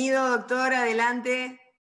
Bienvenido, doctor, adelante.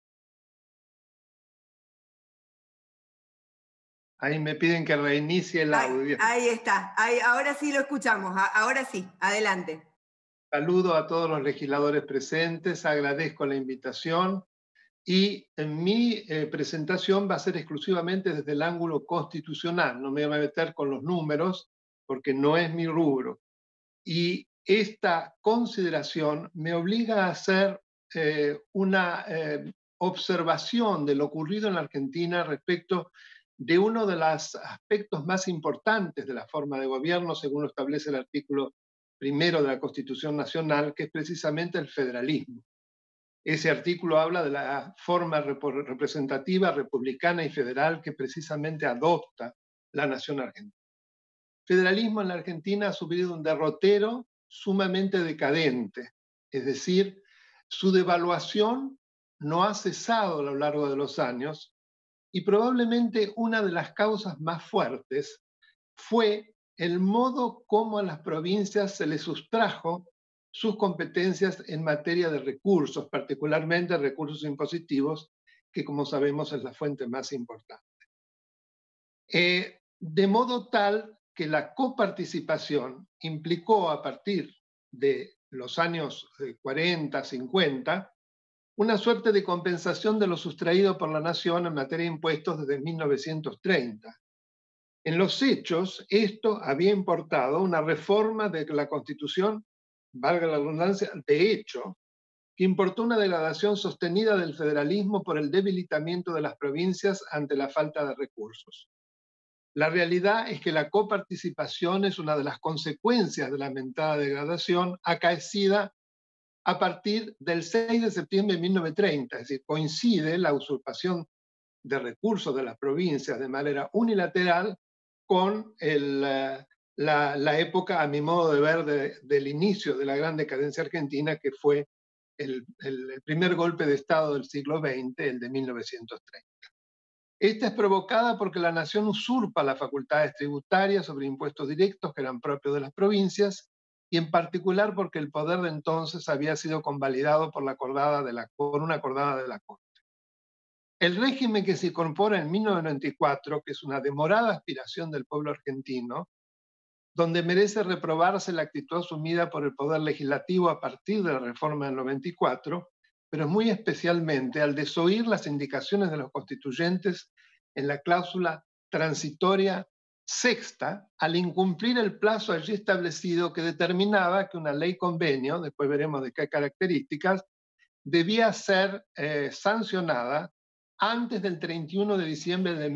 Ahí me piden que reinicie el audio. Ahí está, ahora sí lo escuchamos, ahora sí, adelante. Saludo a todos los legisladores presentes, agradezco la invitación y en mi presentación va a ser exclusivamente desde el ángulo constitucional, no me voy a meter con los números porque no es mi rubro. Y esta consideración me obliga a hacer una observación de lo ocurrido en la Argentina respecto de uno de los aspectos más importantes de la forma de gobierno, según lo establece el artículo primero de la Constitución Nacional, que es precisamente el federalismo. Ese artículo habla de la forma representativa, republicana y federal que precisamente adopta la nación argentina. El federalismo en la Argentina ha sufrido un derrotero sumamente decadente, es decir, su devaluación no ha cesado a lo largo de los años y probablemente una de las causas más fuertes fue el modo como a las provincias se les sustrajo sus competencias en materia de recursos, particularmente recursos impositivos, que como sabemos es la fuente más importante. De modo tal que la coparticipación implicó a partir de los años 40, 50, una suerte de compensación de lo sustraído por la nación en materia de impuestos desde 1930. En los hechos, esto había importado una reforma de la Constitución, valga la redundancia, de hecho, que importó una degradación sostenida del federalismo por el debilitamiento de las provincias ante la falta de recursos. La realidad es que la coparticipación es una de las consecuencias de la lamentada degradación acaecida a partir del 6 de septiembre de 1930, es decir, coincide la usurpación de recursos de las provincias de manera unilateral con la época, a mi modo de ver, del inicio de la gran decadencia argentina, que fue el primer golpe de Estado del siglo XX, el de 1930. Esta es provocada porque la nación usurpa las facultades tributarias sobre impuestos directos que eran propios de las provincias y en particular porque el poder de entonces había sido convalidado por una acordada de la Corte. El régimen que se incorpora en 1994, que es una demorada aspiración del pueblo argentino, donde merece reprobarse la actitud asumida por el Poder Legislativo a partir de la reforma del 94, pero muy especialmente al desoír las indicaciones de los constituyentes en la cláusula transitoria sexta, al incumplir el plazo allí establecido que determinaba que una ley convenio, después veremos de qué características, debía ser sancionada antes del 31 de diciembre de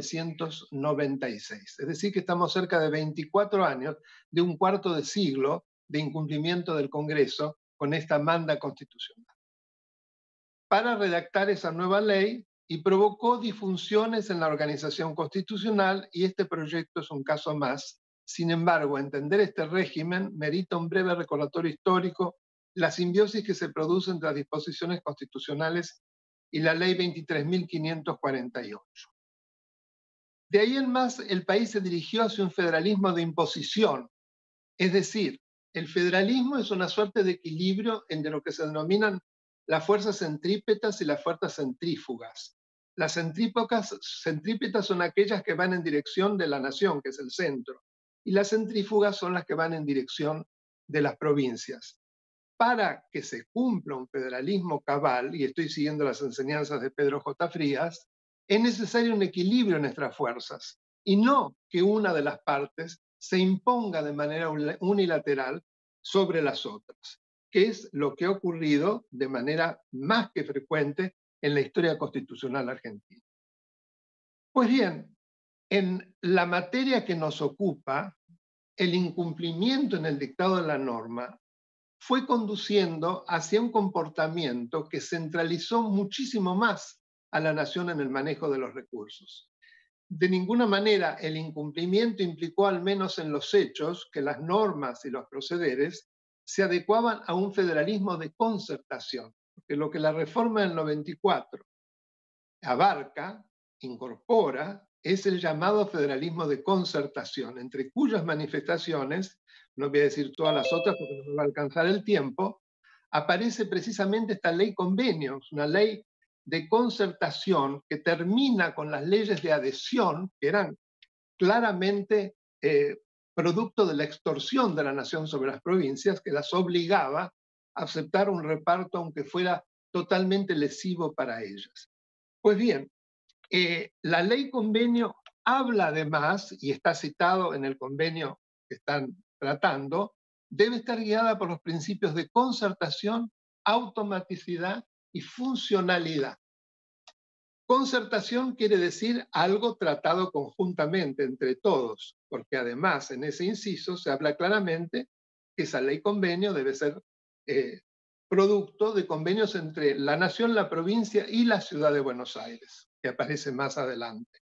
1996. Es decir, que estamos cerca de 24 años, de un cuarto de siglo de incumplimiento del Congreso con esta manda constitucional. Para redactar esa nueva ley y provocó disfunciones en la organización constitucional y este proyecto es un caso más. Sin embargo, entender este régimen merita un breve recordatorio histórico, la simbiosis que se produce entre las disposiciones constitucionales y la ley 23.548. De ahí en más, el país se dirigió hacia un federalismo de imposición, es decir, el federalismo es una suerte de equilibrio entre lo que se denominan las fuerzas centrípetas y las fuerzas centrífugas. Las centrípetas son aquellas que van en dirección de la nación, que es el centro, y las centrífugas son las que van en dirección de las provincias. Para que se cumpla un federalismo cabal, y estoy siguiendo las enseñanzas de Pedro J. Frías, es necesario un equilibrio en nuestras fuerzas, y no que una de las partes se imponga de manera unilateral sobre las otras, que es lo que ha ocurrido de manera más que frecuente en la historia constitucional argentina. Pues bien, en la materia que nos ocupa, el incumplimiento en el dictado de la norma fue conduciendo hacia un comportamiento que centralizó muchísimo más a la nación en el manejo de los recursos. De ninguna manera el incumplimiento implicó, al menos en los hechos, que las normas y los procederes se adecuaban a un federalismo de concertación, porque lo que la reforma del 94 abarca, incorpora, es el llamado federalismo de concertación, entre cuyas manifestaciones, no voy a decir todas las otras porque no me va a alcanzar el tiempo, aparece precisamente esta ley convenios, una ley de concertación que termina con las leyes de adhesión, que eran claramente producto de la extorsión de la nación sobre las provincias, que las obligaba a aceptar un reparto aunque fuera totalmente lesivo para ellas. Pues bien, la ley convenio habla además, y está citado en el convenio que están tratando, debe estar guiada por los principios de concertación, automaticidad y funcionalidad. Concertación quiere decir algo tratado conjuntamente entre todos, porque además en ese inciso se habla claramente que esa ley convenio debe ser producto de convenios entre la nación, la provincia y la ciudad de Buenos Aires, que aparece más adelante.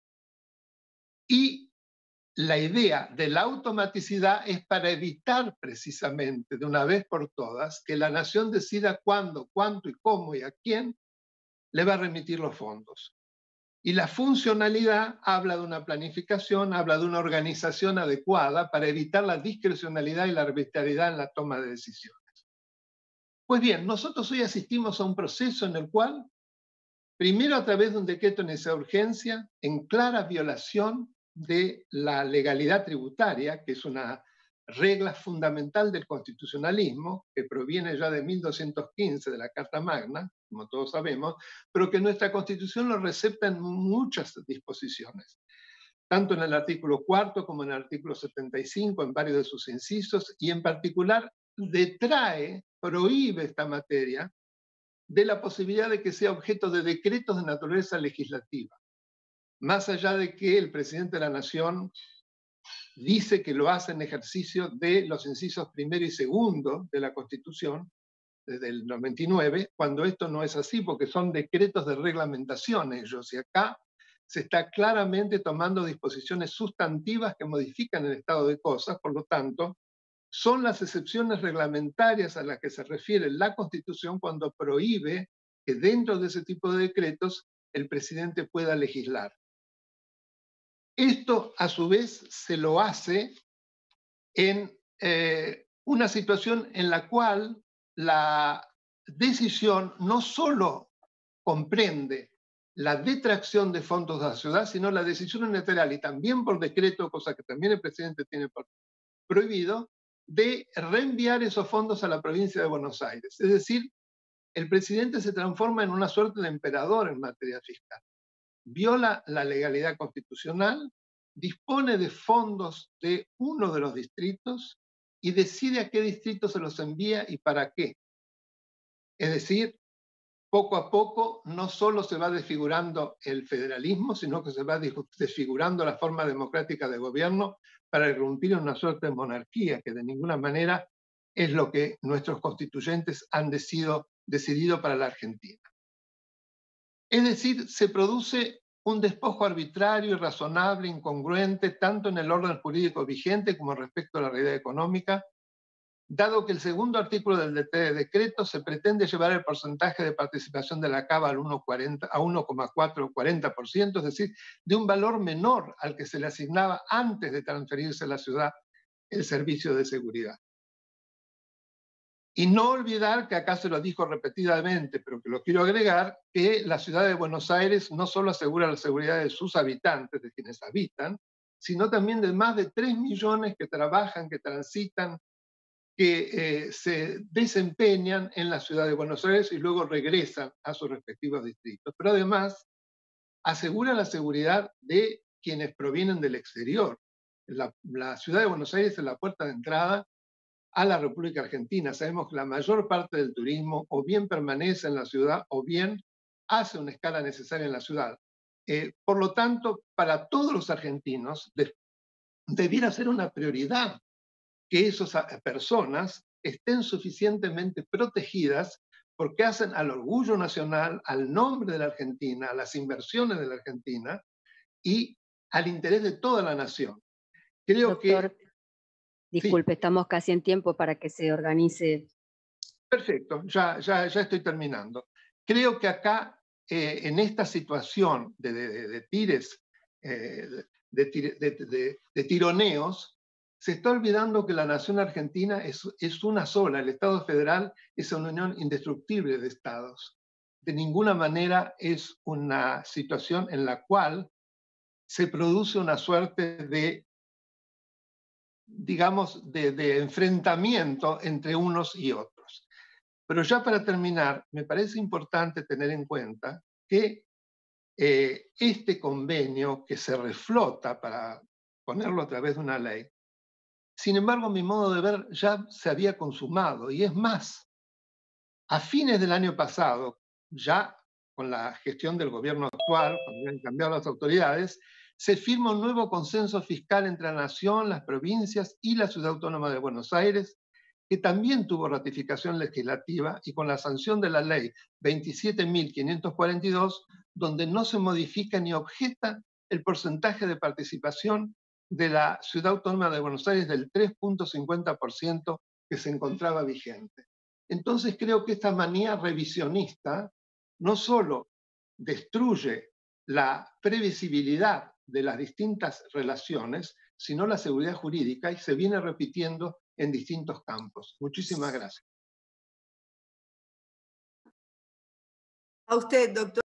Y la idea de la automaticidad es para evitar precisamente de una vez por todas que la nación decida cuándo, cuánto y cómo y a quién le va a remitir los fondos. Y la funcionalidad habla de una planificación, habla de una organización adecuada para evitar la discrecionalidad y la arbitrariedad en la toma de decisiones. Pues bien, nosotros hoy asistimos a un proceso en el cual, primero a través de un decreto de necesidad de urgencia, en clara violación de la legalidad tributaria, que es una regla fundamental del constitucionalismo, que proviene ya de 1215 de la Carta Magna, como todos sabemos, pero que nuestra Constitución lo recepta en muchas disposiciones, tanto en el artículo 4 como en el artículo 75, en varios de sus incisos, y en particular detrae, prohíbe esta materia de la posibilidad de que sea objeto de decretos de naturaleza legislativa, más allá de que el presidente de la Nación dice que lo hace en ejercicio de los incisos primero y segundo de la Constitución, desde el 99, cuando esto no es así, porque son decretos de reglamentación ellos, y acá se está claramente tomando disposiciones sustantivas que modifican el estado de cosas, por lo tanto, son las excepciones reglamentarias a las que se refiere la Constitución cuando prohíbe que dentro de ese tipo de decretos el presidente pueda legislar. Esto, a su vez, se lo hace en una situación en la cual la decisión no solo comprende la detracción de fondos de la ciudad, sino la decisión unilateral y también por decreto, cosa que también el presidente tiene prohibido, de reenviar esos fondos a la provincia de Buenos Aires. Es decir, el presidente se transforma en una suerte de emperador en materia fiscal. Viola la legalidad constitucional, dispone de fondos de uno de los distritos y decide a qué distrito se los envía y para qué. Es decir, poco a poco no solo se va desfigurando el federalismo, sino que se va desfigurando la forma democrática de gobierno para irrumpir en una suerte de monarquía, que de ninguna manera es lo que nuestros constituyentes han decidido para la Argentina. Es decir, se produce un despojo arbitrario, irrazonable, incongruente, tanto en el orden jurídico vigente como respecto a la realidad económica, dado que el segundo artículo del decreto se pretende llevar el porcentaje de participación de la CAVA al 1,440%, es decir, de un valor menor al que se le asignaba antes de transferirse a la ciudad el servicio de seguridad. Y no olvidar, que acá se lo dijo repetidamente, pero que lo quiero agregar, que la ciudad de Buenos Aires no solo asegura la seguridad de sus habitantes, de quienes habitan, sino también de más de 3 millones que trabajan, que transitan, que se desempeñan en la ciudad de Buenos Aires y luego regresan a sus respectivos distritos. Pero además asegura la seguridad de quienes provienen del exterior. La ciudad de Buenos Aires es la puerta de entrada a la República Argentina. Sabemos que la mayor parte del turismo o bien permanece en la ciudad o bien hace una escala necesaria en la ciudad. Por lo tanto, para todos los argentinos debiera ser una prioridad que esas personas estén suficientemente protegidas porque hacen al orgullo nacional, al nombre de la Argentina, a las inversiones de la Argentina y al interés de toda la nación. Creo Doctor, que... disculpe, Sí, estamos casi en tiempo para que se organice. perfecto, ya estoy terminando. Creo que acá, en esta situación de tires, de tironeos, Se está olvidando que la nación argentina es una sola, el Estado federal es una unión indestructible de estados. De ninguna manera es una situación en la cual se produce una suerte de, digamos, de enfrentamiento entre unos y otros. Pero ya para terminar, me parece importante tener en cuenta que este convenio que se reflota para ponerlo a través de una ley, sin embargo, mi modo de ver ya se había consumado. Y es más, a fines del año pasado, ya con la gestión del gobierno actual, cuando habían cambiado las autoridades, se firma un nuevo consenso fiscal entre la Nación, las provincias y la Ciudad Autónoma de Buenos Aires, que también tuvo ratificación legislativa y con la sanción de la ley 27.542, donde no se modifica ni objeta el porcentaje de participación de la Ciudad Autónoma de Buenos Aires del 3,50% que se encontraba vigente. Entonces creo que esta manía revisionista no solo destruye la previsibilidad de las distintas relaciones, sino la seguridad jurídica, y se viene repitiendo en distintos campos. Muchísimas gracias. A usted, doctor.